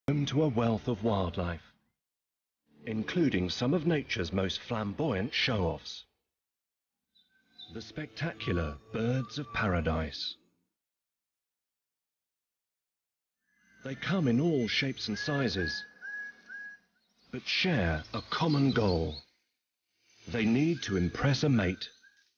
Home to a wealth of wildlife, including some of nature's most flamboyant show-offs. The spectacular birds of paradise. They come in all shapes and sizes, but share a common goal. They need to impress a mate.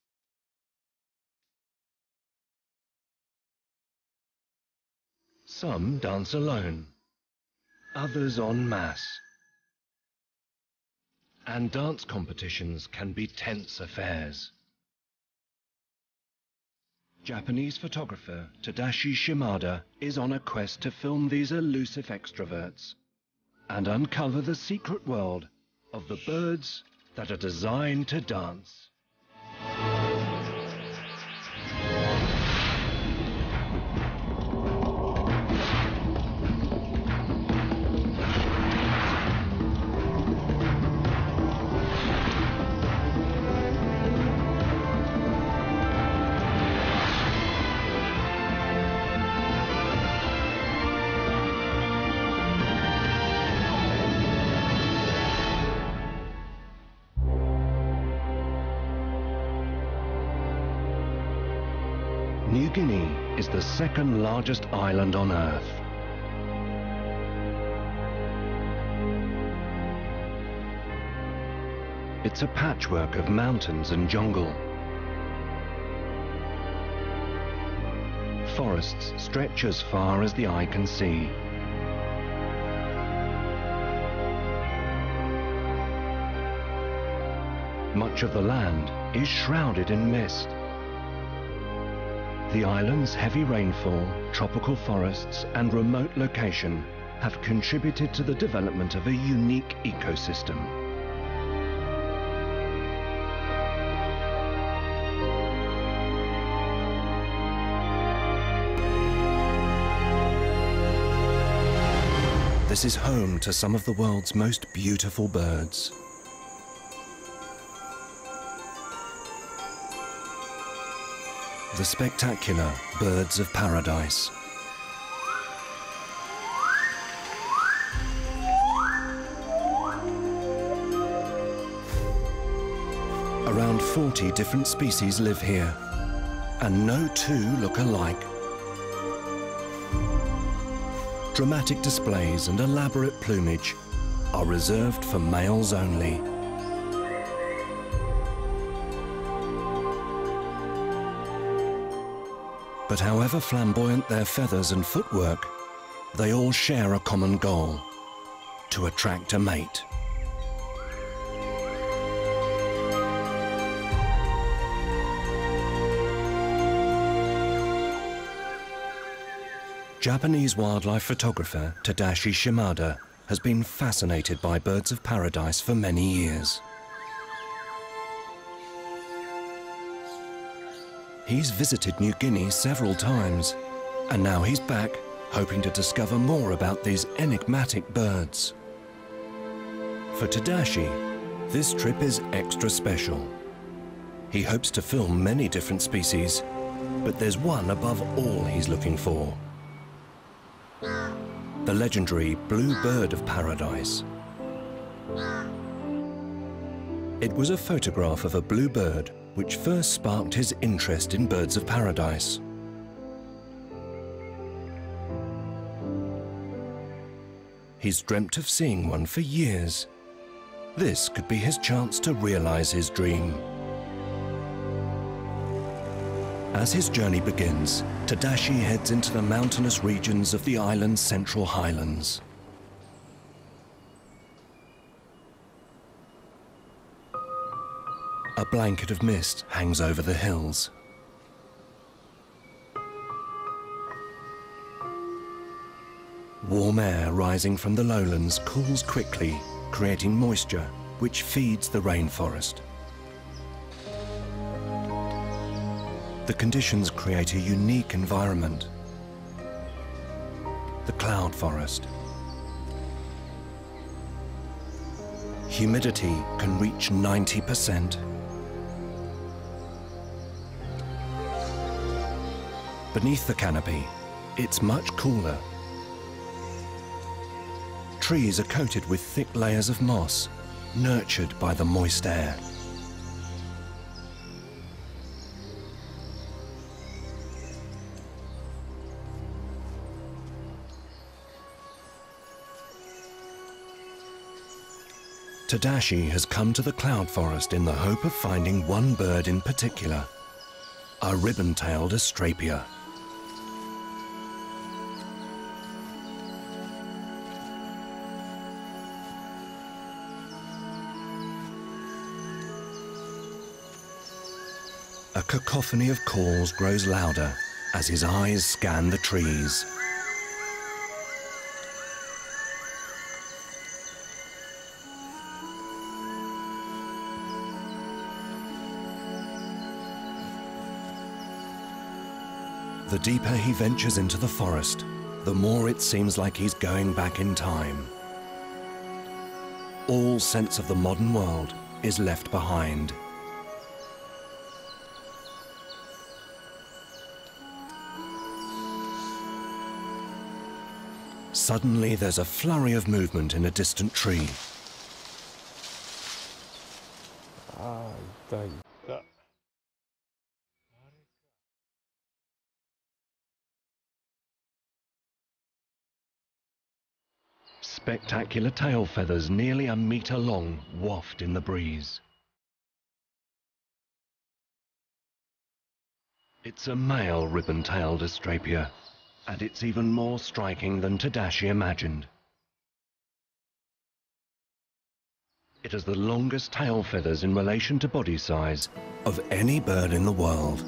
Some dance alone, others en masse. And dance competitions can be tense affairs. Japanese photographer Tadashi Shimada is on a quest to film these elusive extroverts and uncover the secret world of the birds that are designed to dance. New Guinea is the second largest island on Earth. It's a patchwork of mountains and jungle. Forests stretch as far as the eye can see. Much of the land is shrouded in mist. The island's heavy rainfall, tropical forests and remote location have contributed to the development of a unique ecosystem. This is home to some of the world's most beautiful birds. The spectacular birds of paradise. Around 40 different species live here, and no two look alike. Dramatic displays and elaborate plumage are reserved for males only. But however flamboyant their feathers and footwork, they all share a common goal: to attract a mate. Japanese wildlife photographer Tadashi Shimada has been fascinated by birds of paradise for many years. He's visited New Guinea several times, and now he's back, hoping to discover more about these enigmatic birds. For Tadashi, this trip is extra special. He hopes to film many different species, but there's one above all he's looking for: the legendary blue bird of paradise. It was a photograph of a blue bird which first sparked his interest in birds of paradise. He's dreamt of seeing one for years. This could be his chance to realize his dream. As his journey begins, Tadashi heads into the mountainous regions of the island's Central Highlands. A blanket of mist hangs over the hills. Warm air rising from the lowlands cools quickly, creating moisture, which feeds the rainforest. The conditions create a unique environment: the cloud forest. Humidity can reach 90%. Beneath the canopy, it's much cooler. trees are coated with thick layers of moss, nurtured by the moist air. Tadashi has come to the cloud forest in the hope of finding one bird in particular, a ribbon-tailed astrapia. A cacophony of calls grows louder as his eyes scan the trees. The deeper he ventures into the forest, the more it seems like he's going back in time. All sense of the modern world is left behind. Suddenly, there's a flurry of movement in a distant tree. Spectacular tail feathers nearly a meter long waft in the breeze. It's a male ribbon-tailed astrapia, and it's even more striking than Tadashi imagined. It has the longest tail feathers in relation to body size of any bird in the world.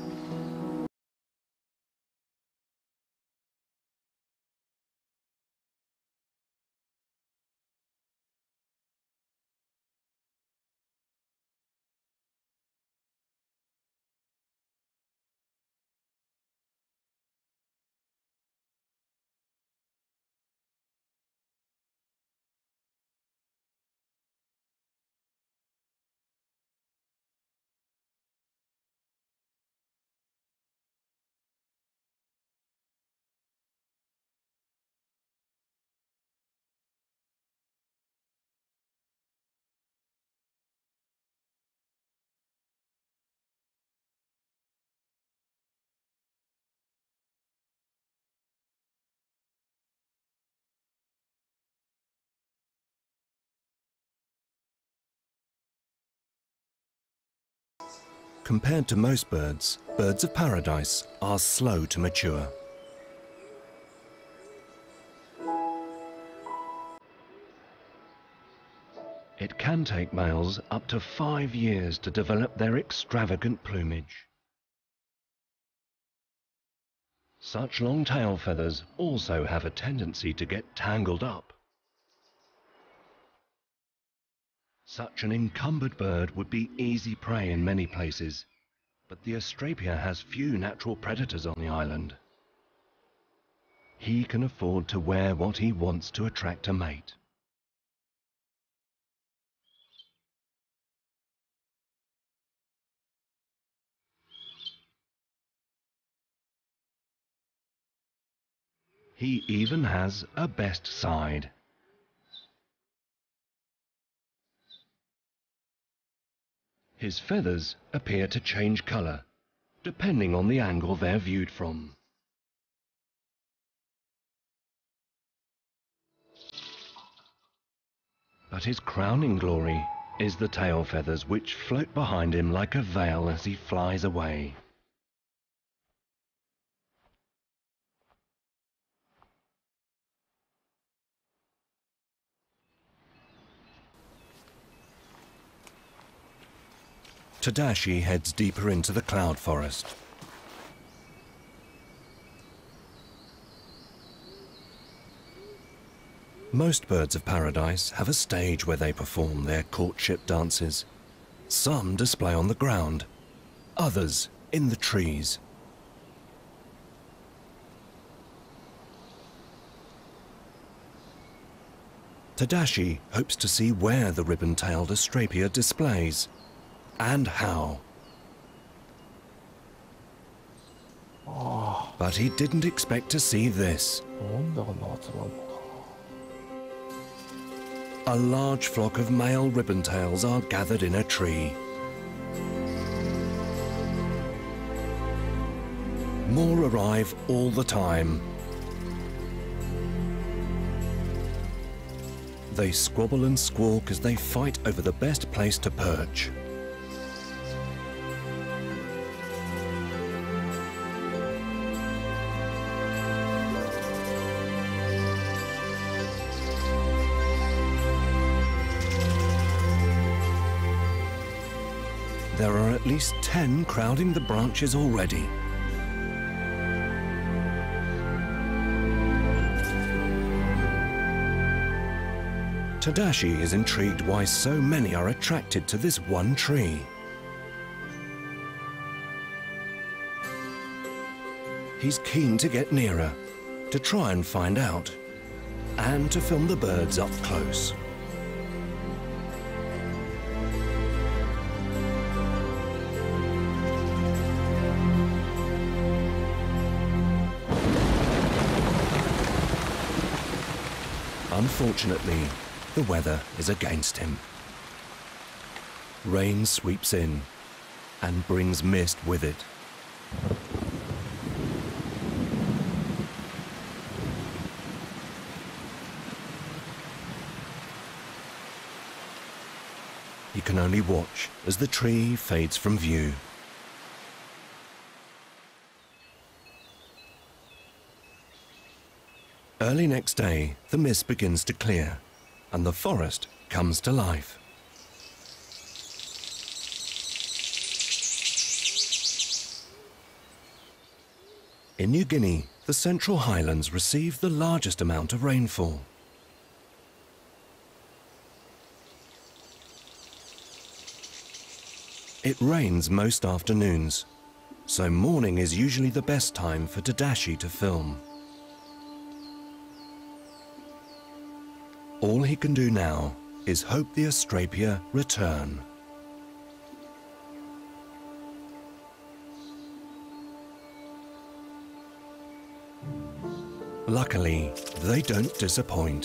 Compared to most birds, birds of paradise are slow to mature. It can take males up to 5 years to develop their extravagant plumage. Such long tail feathers also have a tendency to get tangled up. Such an encumbered bird would be easy prey in many places, but the astrapia has few natural predators on the island. He can afford to wear what he wants to attract a mate. He even has a best side. His feathers appear to change color, depending on the angle they're viewed from. But his crowning glory is the tail feathers, which float behind him like a veil as he flies away. Tadashi heads deeper into the cloud forest. Most birds of paradise have a stage where they perform their courtship dances. Some display on the ground, others in the trees. Tadashi hopes to see where the ribbon-tailed astrapia displays, and how. But he didn't expect to see this. a large flock of male ribbontails are gathered in a tree. More arrive all the time. They squabble and squawk as they fight over the best place to perch. There are at least 10 crowding the branches already. Tadashi is intrigued why so many are attracted to this one tree. He's keen to get nearer, to try and find out, and to film the birds up close. Unfortunately, the weather is against him. Rain sweeps in and brings mist with it. He can only watch as the tree fades from view. Early next day, the mist begins to clear, and the forest comes to life. In New Guinea, the Central Highlands receive the largest amount of rainfall. It rains most afternoons, so morning is usually the best time for Tadashi to film. All he can do now is hope the Astrapia return. Luckily, they don't disappoint.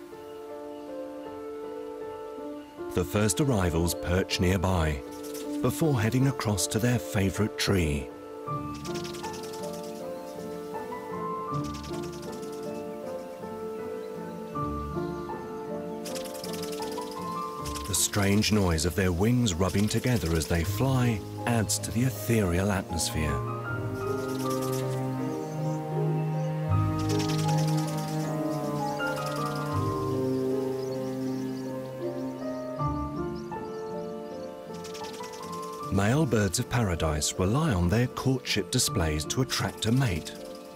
The first arrivals perch nearby, before heading across to their favorite tree. The strange noise of their wings rubbing together as they fly adds to the ethereal atmosphere. Male birds of paradise rely on their courtship displays to attract a mate.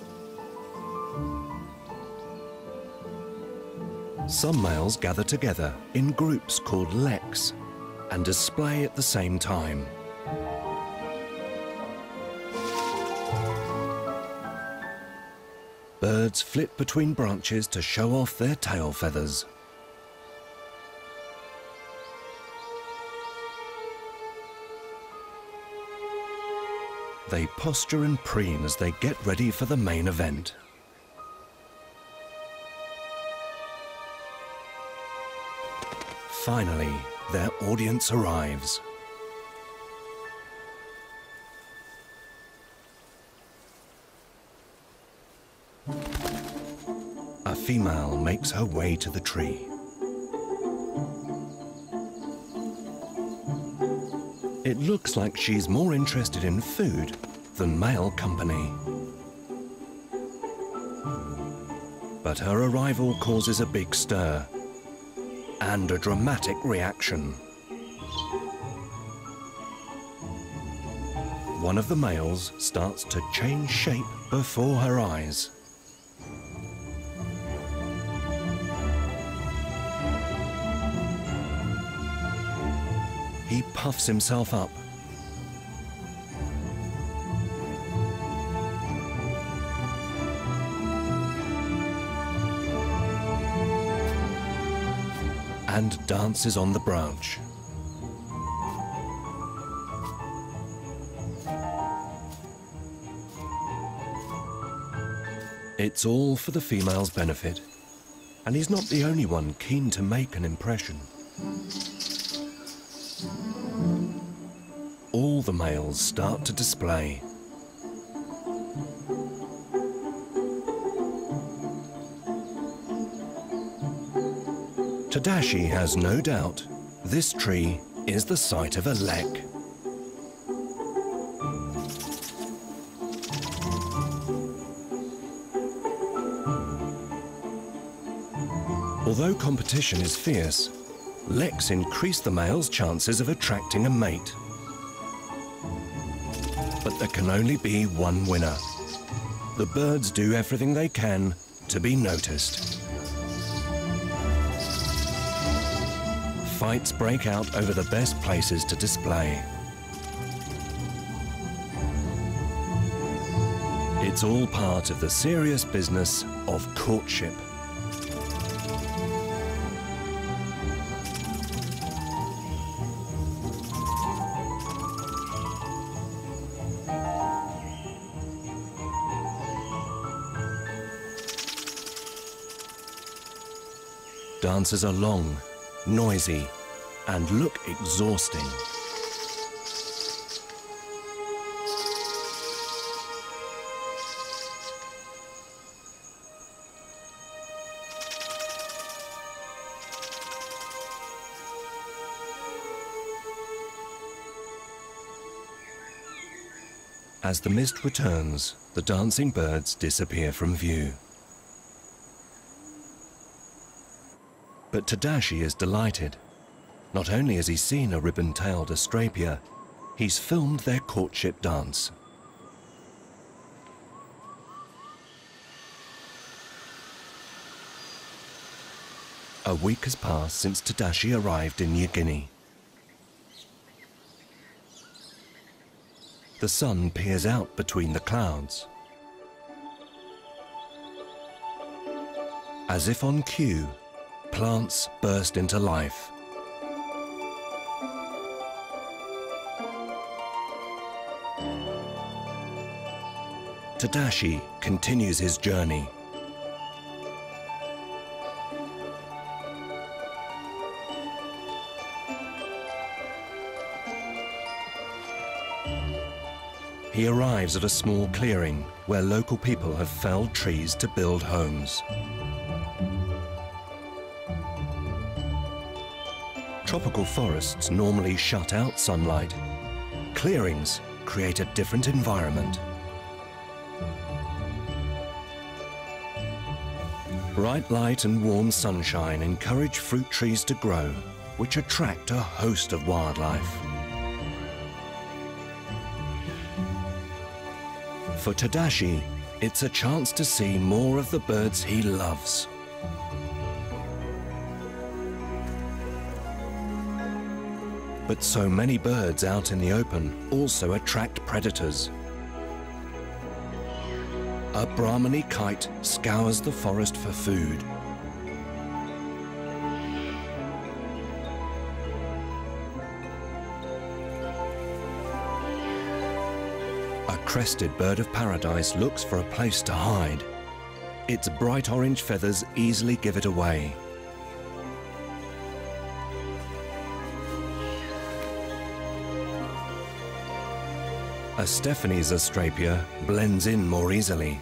Some males gather together in groups called leks and display at the same time. Birds flit between branches to show off their tail feathers. They posture and preen as they get ready for the main event. Finally, their audience arrives. A female makes her way to the tree. It looks like she's more interested in food than male company. But her arrival causes a big stir and a dramatic reaction. One of the males starts to change shape before her eyes. He puffs himself up. And dances on the branch. It's all for the female's benefit. And he's not the only one keen to make an impression. All the males start to display. Tadashi has no doubt this tree is the site of a lek. Although competition is fierce, leks increase the male's chances of attracting a mate. But there can only be one winner. The birds do everything they can to be noticed. Fights break out over the best places to display. It's all part of the serious business of courtship. Dances are long, noisy, and look exhausting. As the mist returns, the dancing birds disappear from view. But Tadashi is delighted. Not only has he seen a ribbon-tailed astrapia, he's filmed their courtship dance. A week has passed since Tadashi arrived in New Guinea. The sun peers out between the clouds. As if on cue, plants burst into life. Tadashi continues his journey. He arrives at a small clearing where local people have felled trees to build homes. Tropical forests normally shut out sunlight. Clearings create a different environment. Bright light and warm sunshine encourage fruit trees to grow, which attract a host of wildlife. For Tadashi, it's a chance to see more of the birds he loves. But so many birds out in the open also attract predators. A Brahmani kite scours the forest for food. A crested bird of paradise looks for a place to hide. Its bright orange feathers easily give it away. A Stephanie's astrapia blends in more easily.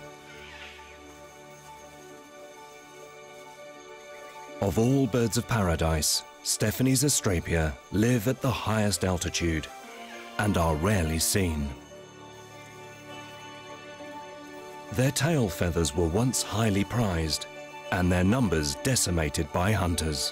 Of all birds of paradise, Stephanie's astrapia live at the highest altitude and are rarely seen. Their tail feathers were once highly prized and their numbers decimated by hunters.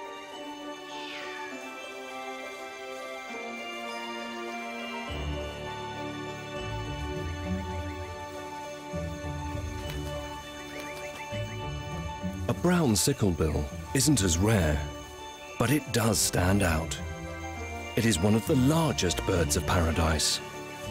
A brown sicklebill isn't as rare, but it does stand out. It is one of the largest birds of paradise.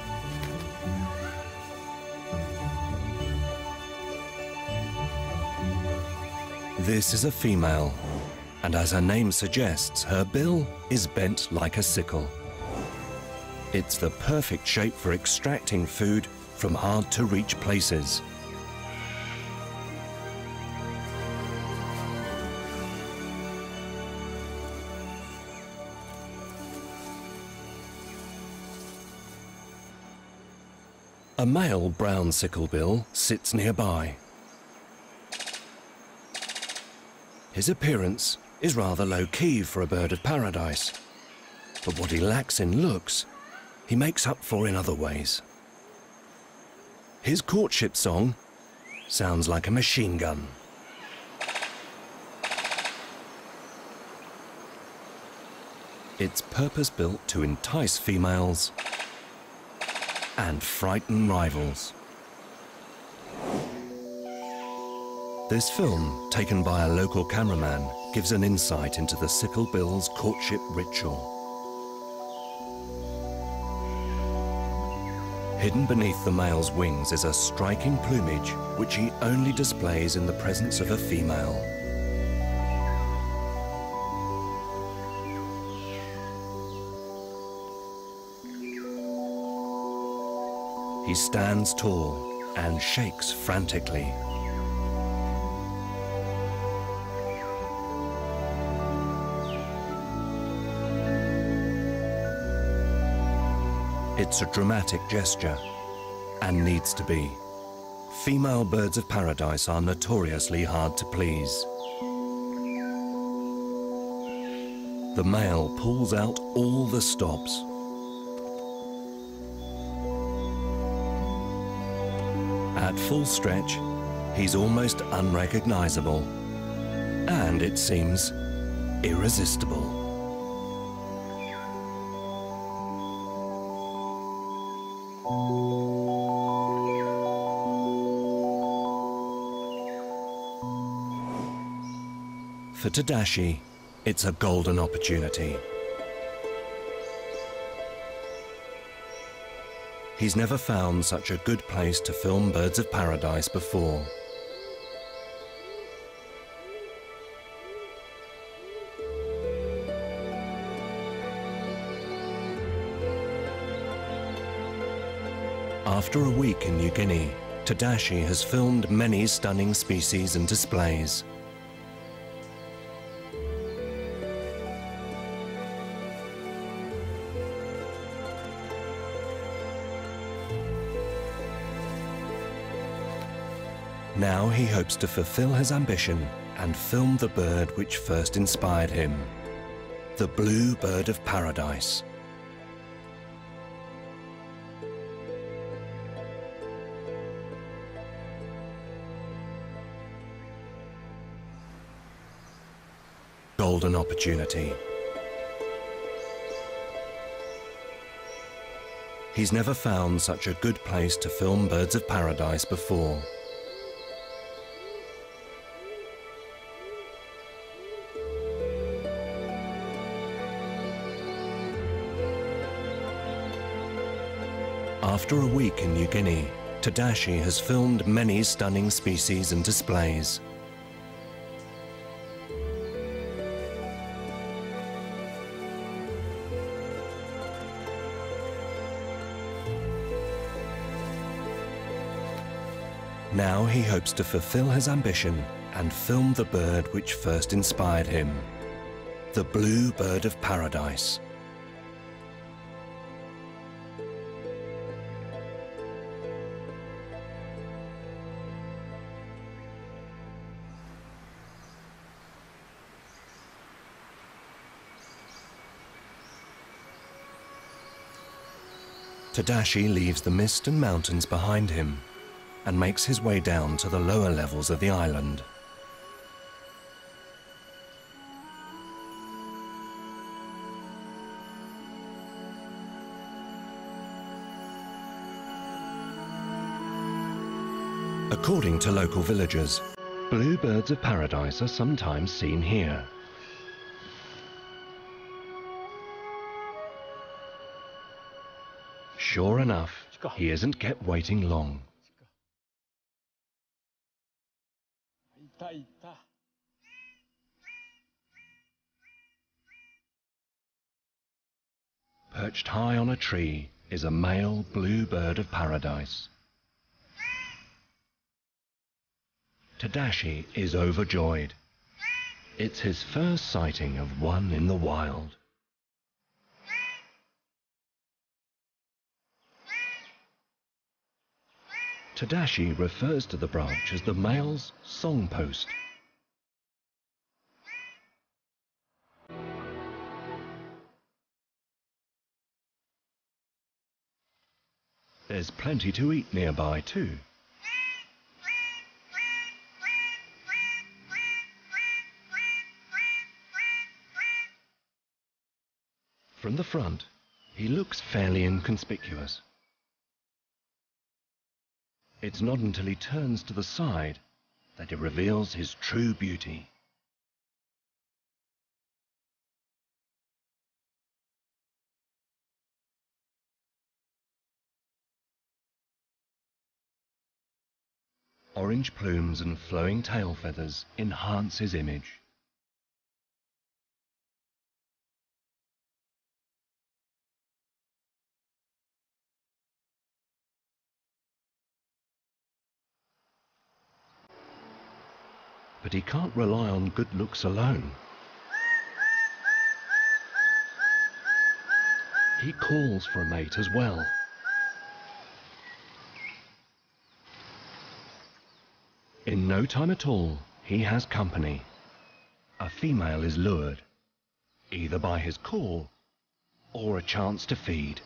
This is a female, and as her name suggests, her bill is bent like a sickle. It's the perfect shape for extracting food from hard-to-reach places. A male brown sicklebill sits nearby. His appearance is rather low-key for a bird of paradise, but what he lacks in looks, he makes up for in other ways. His courtship song sounds like a machine gun. It's purpose-built to entice females and frighten rivals. This film, taken by a local cameraman, gives an insight into the sicklebill's courtship ritual. Hidden beneath the male's wings is a striking plumage which he only displays in the presence of a female. He stands tall and shakes frantically. It's a dramatic gesture, and needs to be. Female birds of paradise are notoriously hard to please. The male pulls out all the stops. At full stretch, he's almost unrecognizable, and it seems irresistible. For Tadashi, it's a golden opportunity. He's never found such a good place to film birds of paradise before. After a week in New Guinea, Tadashi has filmed many stunning species and displays. Now he hopes to fulfill his ambition and film the bird which first inspired him, the blue bird of paradise. Golden opportunity. He's never found such a good place to film birds of paradise before. After a week in New Guinea, Tadashi has filmed many stunning species and displays. Now he hopes to fulfill his ambition and film the bird which first inspired him, the blue bird of paradise. Tadashi leaves the mist and mountains behind him and makes his way down to the lower levels of the island. According to local villagers, blue birds of paradise are sometimes seen here. Sure enough, he isn't kept waiting long. Perched high on a tree is a male blue bird of paradise. Tadashi is overjoyed. It's his first sighting of one in the wild. Tadashi refers to the branch as the male's song post. There's plenty to eat nearby too. From the front, he looks fairly inconspicuous. It's not until he turns to the side that it reveals his true beauty. Orange plumes and flowing tail feathers enhance his image. But he can't rely on good looks alone. He calls for a mate as well. In no time at all, he has company. A female is lured, either by his call or a chance to feed.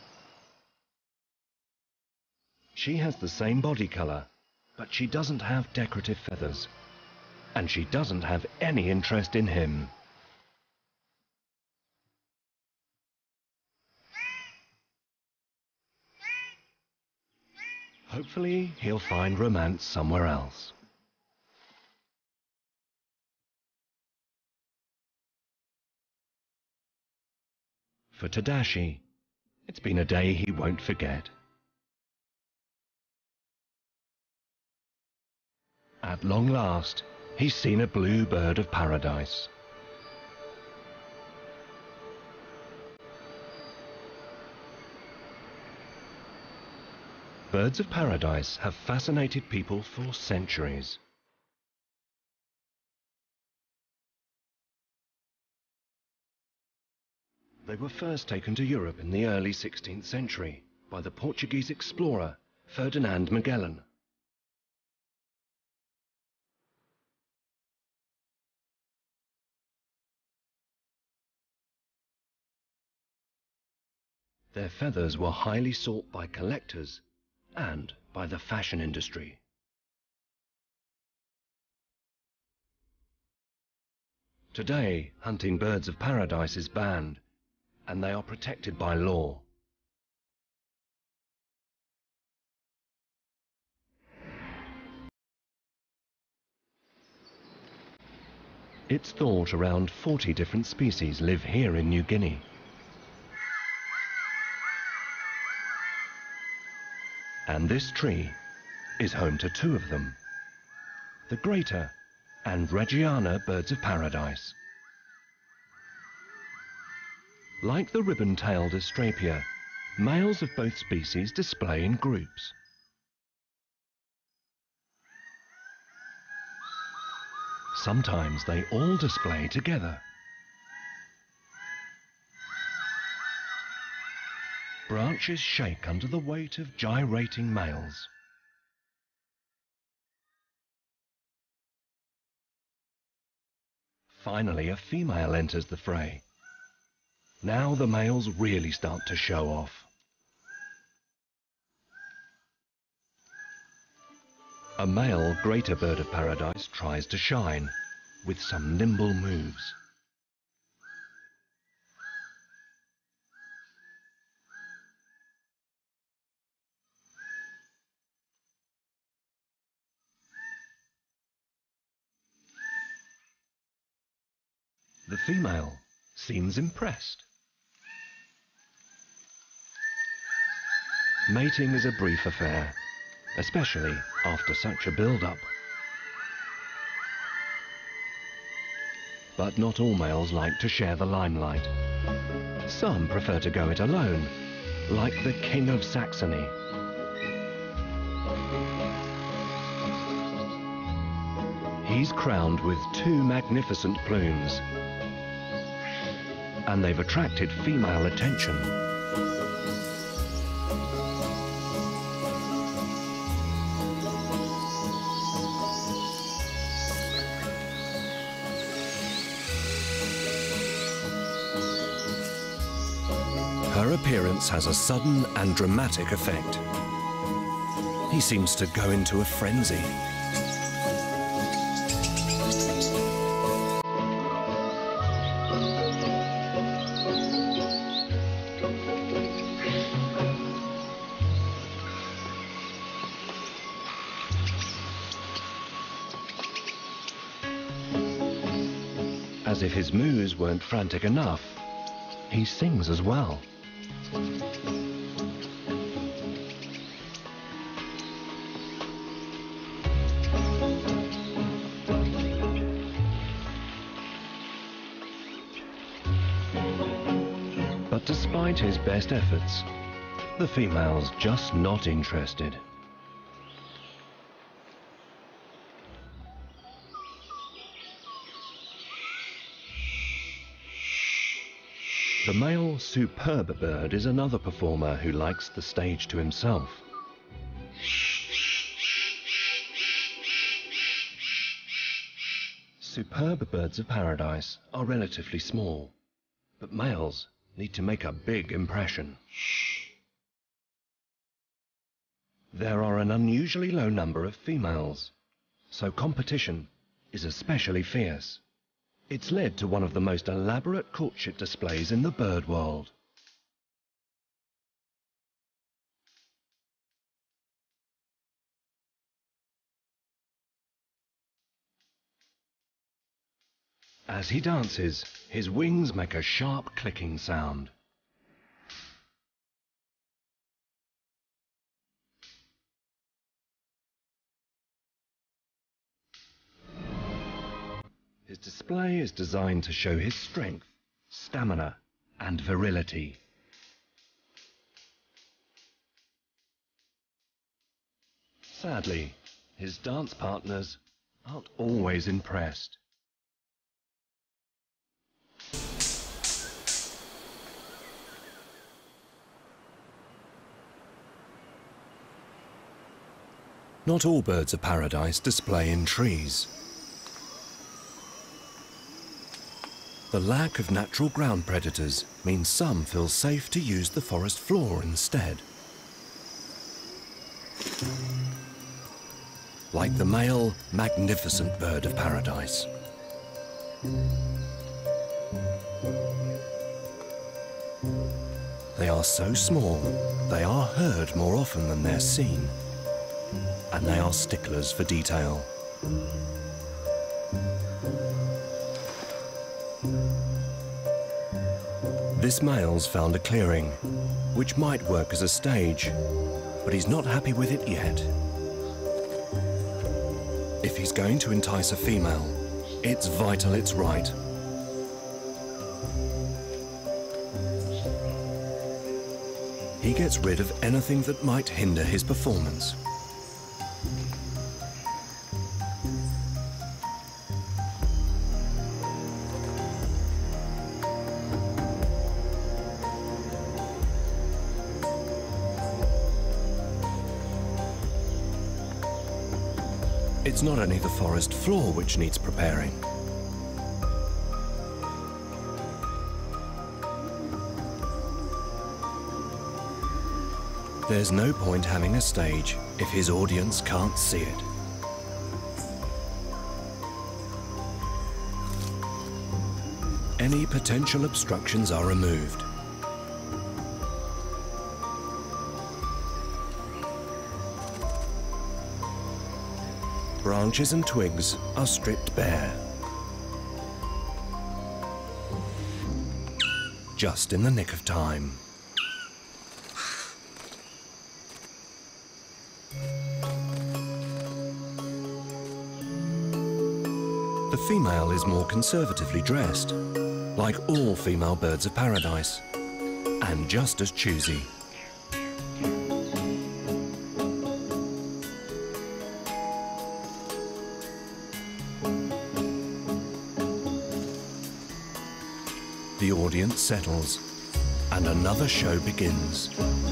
She has the same body color, but she doesn't have decorative feathers. And she doesn't have any interest in him. Hopefully, he'll find romance somewhere else. For Tadashi, it's been a day he won't forget. At long last, he's seen a blue bird of paradise. Birds of paradise have fascinated people for centuries. They were first taken to Europe in the early 16th century by the Portuguese explorer Ferdinand Magellan. Their feathers were highly sought by collectors and by the fashion industry. Today, hunting birds of paradise is banned, and they are protected by law. It's thought around 40 different species live here in New Guinea. And this tree is home to 2 of them, the greater and Reggiana birds of paradise. Like the ribbon-tailed Astrapia, males of both species display in groups. Sometimes they all display together. Branches shake under the weight of gyrating males. Finally, a female enters the fray. Now the males really start to show off. A male greater bird of paradise tries to shine with some nimble moves. The female seems impressed. Mating is a brief affair, especially after such a build-up. But not all males like to share the limelight. Some prefer to go it alone, like the King of Saxony. He's crowned with 2 magnificent plumes, and they've attracted female attention. Their appearance has a sudden and dramatic effect. He seems to go into a frenzy. As if his moos weren't frantic enough, he sings as well. But despite his best efforts, the female's just not interested. The male superb bird is another performer who likes the stage to himself. Superb birds of paradise are relatively small, but males need to make a big impression. There are an unusually low number of females, so competition is especially fierce. It's led to one of the most elaborate courtship displays in the bird world. As he dances, his wings make a sharp clicking sound. His display is designed to show his strength, stamina, and virility. Sadly, his dance partners aren't always impressed. Not all birds of paradise display in trees. The lack of natural ground predators means some feel safe to use the forest floor instead. Like the male, magnificent bird of paradise. They are so small, they are heard more often than they're seen. And they are sticklers for detail. This male's found a clearing, which might work as a stage, but he's not happy with it yet. If he's going to entice a female, it's vital it's right. He gets rid of anything that might hinder his performance. It's not only the forest floor which needs preparing. There's no point having a stage if his audience can't see it. Any potential obstructions are removed. Branches and twigs are stripped bare. Just in the nick of time. The female is more conservatively dressed, like all female birds of paradise, and just as choosy. The audience settles, and another show begins.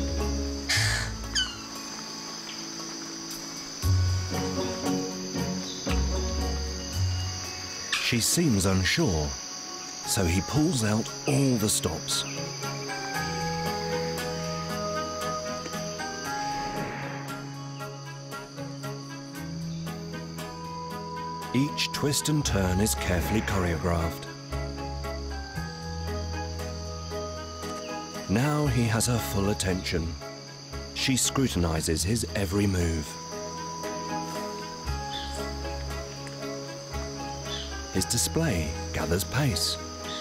She seems unsure, so he pulls out all the stops. Each twist and turn is carefully choreographed. Now he has her full attention. She scrutinizes his every move. His display gathers pace.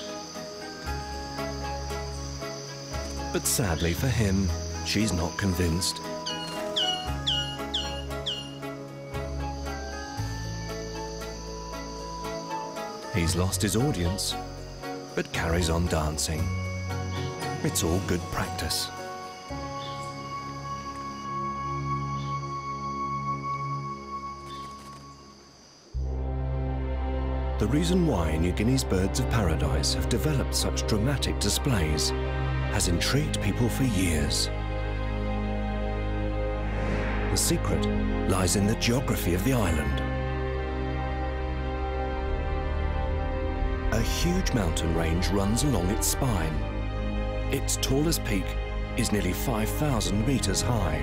But sadly for him, she's not convinced. He's lost his audience, but carries on dancing. It's all good practice. The reason why New Guinea's birds of paradise have developed such dramatic displays has intrigued people for years. The secret lies in the geography of the island. A huge mountain range runs along its spine. Its tallest peak is nearly 5,000 meters high.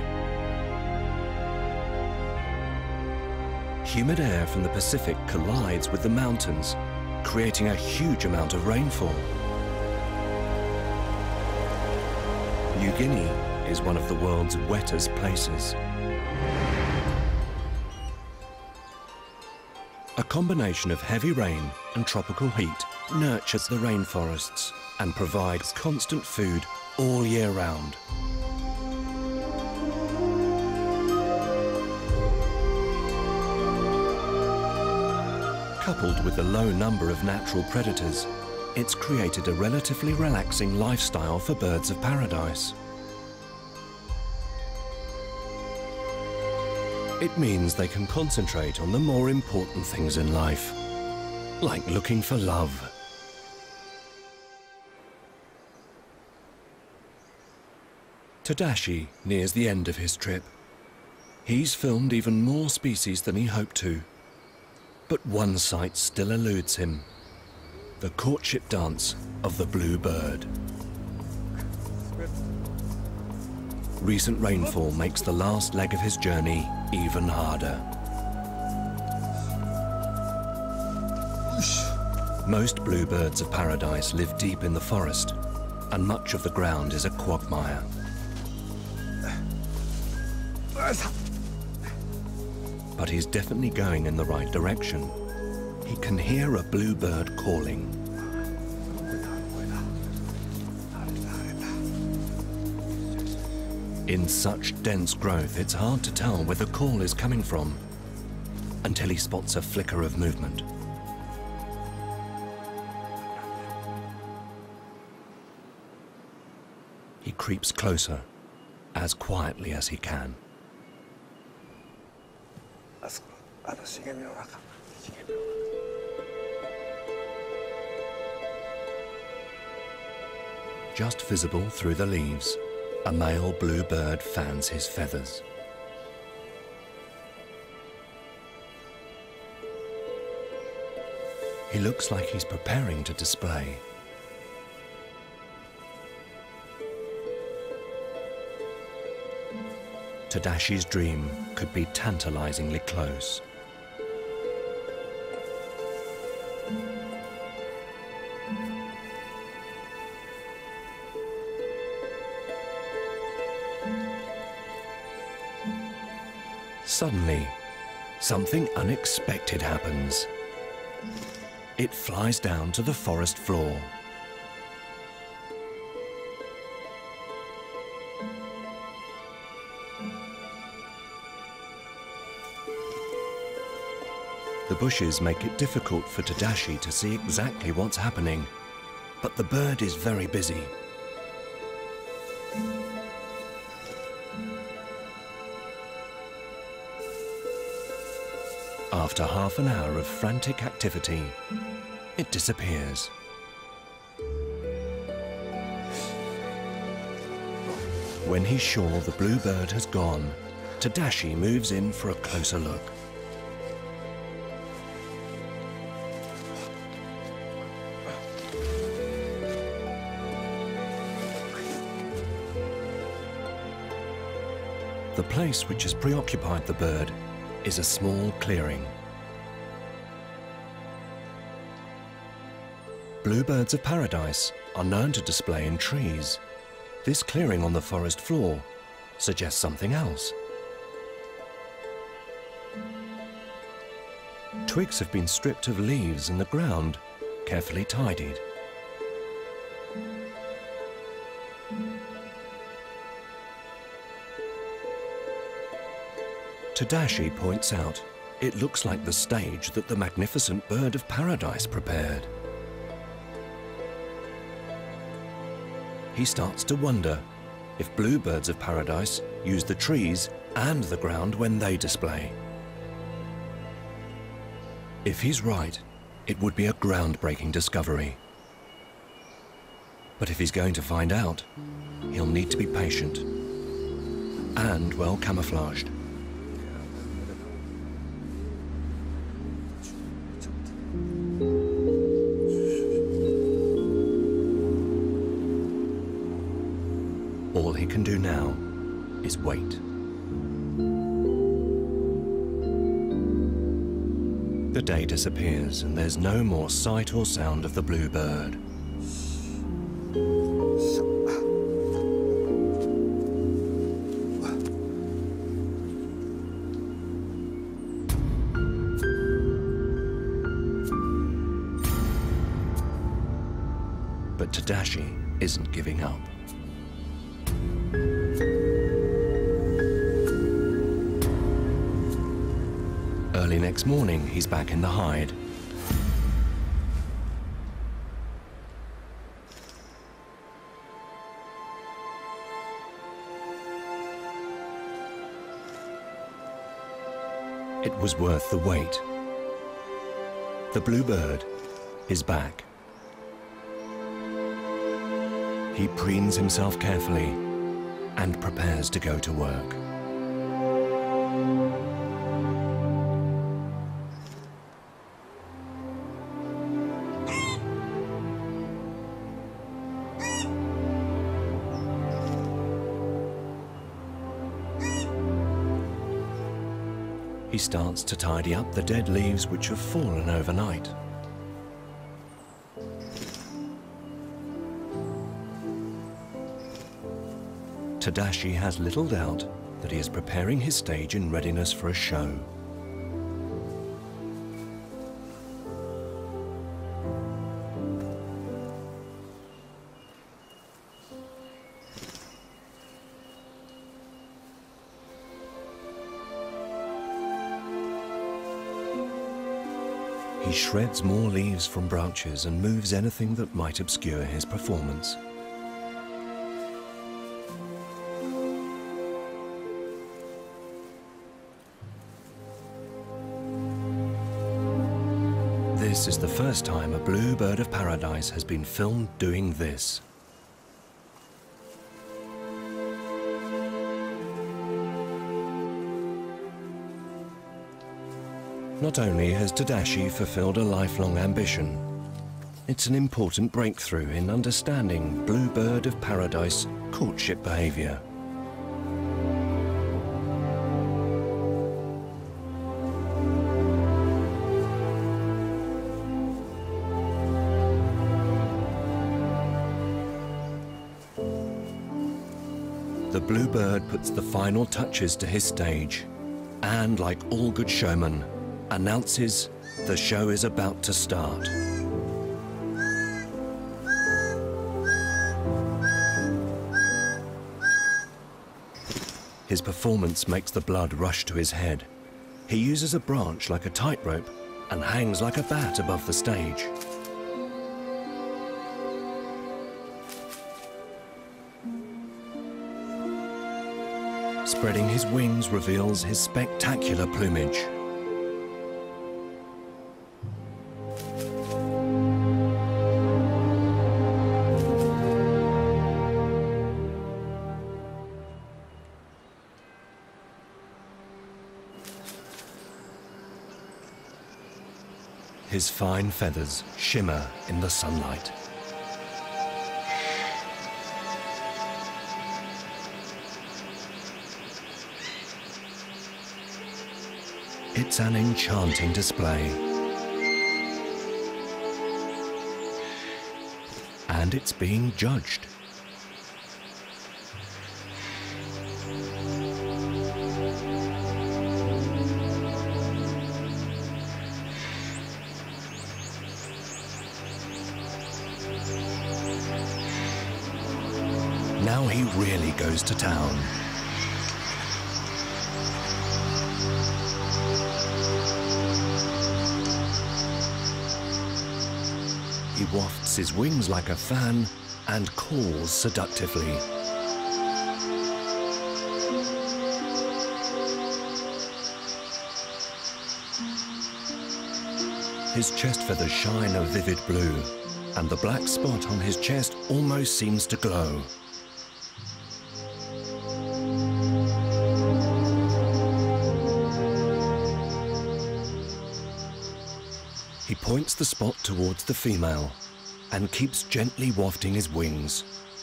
Humid air from the Pacific collides with the mountains, creating a huge amount of rainfall. New Guinea is one of the world's wettest places. A combination of heavy rain and tropical heat nurtures the rainforests and provides constant food all year round. Coupled with the low number of natural predators, it's created a relatively relaxing lifestyle for birds of paradise. It means they can concentrate on the more important things in life, like looking for love. Tadashi nears the end of his trip. He's filmed even more species than he hoped to. But one sight still eludes him: the courtship dance of the blue bird. Recent rainfall makes the last leg of his journey even harder. Most bluebirds of paradise live deep in the forest, and much of the ground is a quagmire. But he's definitely going in the right direction. He can hear a bluebird calling. In such dense growth, it's hard to tell where the call is coming from, until he spots a flicker of movement. He creeps closer, as quietly as he can. Just visible through the leaves, a male bluebird fans his feathers. He looks like he's preparing to display. Tadashi's dream could be tantalizingly close. Suddenly, something unexpected happens. It flies down to the forest floor. The bushes make it difficult for Tadashi to see exactly what's happening, but the bird is very busy. After half an hour of frantic activity, it disappears. When he's sure the bluebird has gone, Tadashi moves in for a closer look. The place which has preoccupied the bird is a small clearing. Bluebirds of paradise are known to display in trees. This clearing on the forest floor suggests something else. Twigs have been stripped of leaves and the ground carefully tidied. Tadashi points out it looks like the stage that the magnificent bird of paradise prepared. He starts to wonder if bluebirds of paradise use the trees and the ground when they display. If he's right, it would be a groundbreaking discovery. But if he's going to find out, he'll need to be patient and well camouflaged. All he can do now is wait. The day disappears and there's no more sight or sound of the bluebird. But Tadashi isn't giving up. Early next morning, he's back in the hide. It was worth the wait. The bluebird is back. He preens himself carefully and prepares to go to work. He starts to tidy up the dead leaves which have fallen overnight. Tadashi has little doubt that he is preparing his stage in readiness for a show. He shreds more leaves from branches and moves anything that might obscure his performance. This is the first time a bluebird of paradise has been filmed doing this. Not only has Tadashi fulfilled a lifelong ambition, it's an important breakthrough in understanding bluebird of paradise courtship behavior. The bluebird puts the final touches to his stage and, like all good showmen, announces the show is about to start. His performance makes the blood rush to his head. He uses a branch like a tightrope and hangs like a bat above the stage. Spreading his wings reveals his spectacular plumage. His fine feathers shimmer in the sunlight. It's an enchanting display. and it's being judged. Now he really goes to town. He wafts his wings like a fan and calls seductively. His chest feathers shine a vivid blue, and the black spot on his chest almost seems to glow. He points the spot towards the female and keeps gently wafting his wings.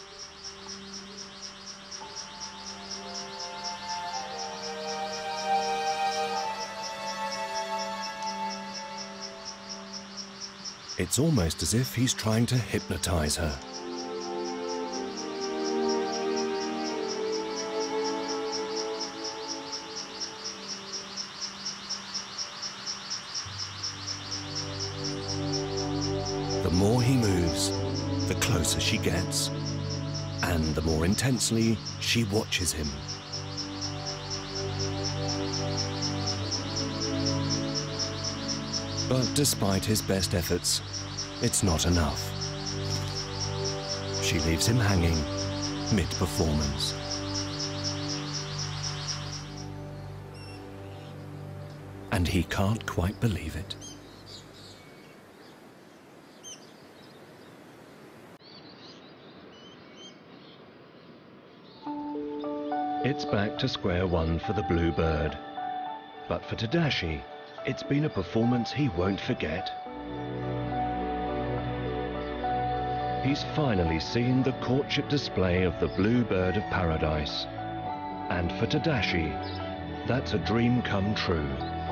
It's almost as if he's trying to hypnotize her. The more he moves, the closer she gets, and the more intensely she watches him. But despite his best efforts, it's not enough. She leaves him hanging mid-performance. And he can't quite believe it. It's back to square one for the blue bird. But for Tadashi, it's been a performance he won't forget. He's finally seen the courtship display of the blue bird of paradise. And for Tadashi, that's a dream come true.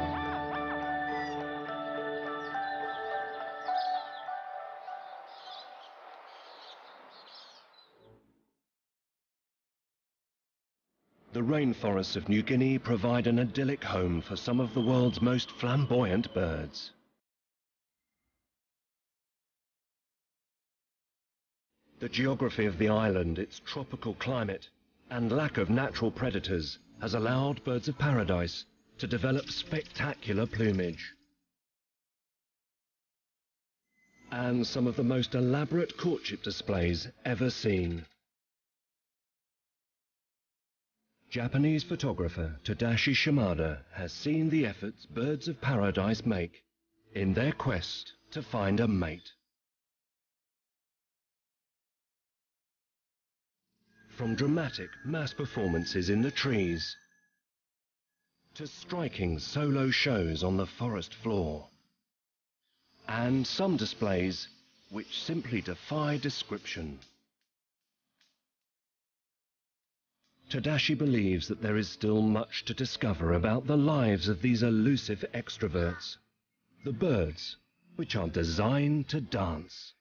The rainforests of New Guinea provide an idyllic home for some of the world's most flamboyant birds. The geography of the island, its tropical climate, and lack of natural predators has allowed birds of paradise to develop spectacular plumage. And some of the most elaborate courtship displays ever seen. Japanese photographer Tadashi Shimada has seen the efforts birds of paradise make in their quest to find a mate. From dramatic mass performances in the trees to striking solo shows on the forest floor, and some displays which simply defy description. Tadashi believes that there is still much to discover about the lives of these elusive extroverts, the birds which are designed to dance.